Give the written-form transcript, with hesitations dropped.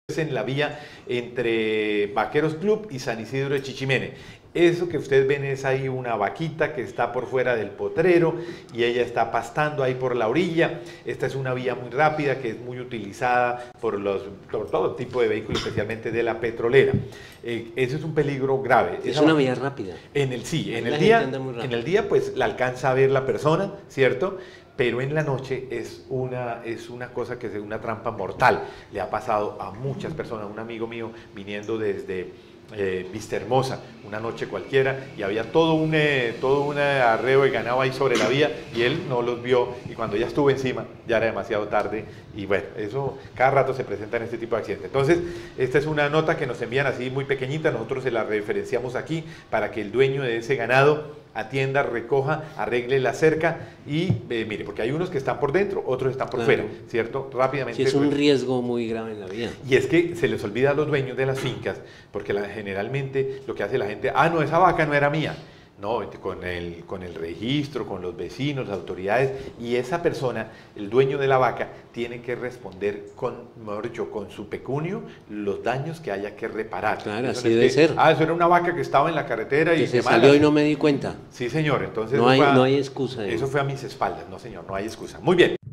En la vía entre Vaqueros Club y San Isidro de Chichimene. Eso que ustedes ven es ahí una vaquita que está por fuera del potrero y ella está pastando ahí por la orilla. Esta es una vía muy rápida que es muy utilizada por todo tipo de vehículos, especialmente de la petrolera. Eso es un peligro grave. Es una vía rápida. En el día pues la alcanza a ver la persona, ¿cierto? Pero en la noche es una cosa que es una trampa mortal. Le ha pasado a muchas personas. Un amigo mío viniendo desde Vista Hermosa, una noche cualquiera, y había todo un arreo de ganado ahí sobre la vía, y él no los vio, y cuando ya estuvo encima, ya era demasiado tarde, y bueno, eso cada rato se presenta en este tipo de accidentes. Entonces, esta es una nota que nos envían así muy pequeñita, nosotros se la referenciamos aquí, para que el dueño de ese ganado atienda, recoja, arregle la cerca y mire, porque hay unos que están por dentro, otros están por fuera, ¿cierto? Rápidamente. Sí, es un riesgo muy grave en la vida. Y es que se les olvida a los dueños de las fincas, porque generalmente lo que hace la gente, no, esa vaca no era mía. No, con el registro, con los vecinos, las autoridades, y esa persona, el dueño de la vaca, tiene que responder mejor dicho, con su pecunio, los daños que haya que reparar. Claro, así debe ser. Eso era una vaca que estaba en la carretera y se salió y no me di cuenta. Sí, señor, entonces no hay excusa. Eso fue a mis espaldas, no señor, no hay excusa. Muy bien.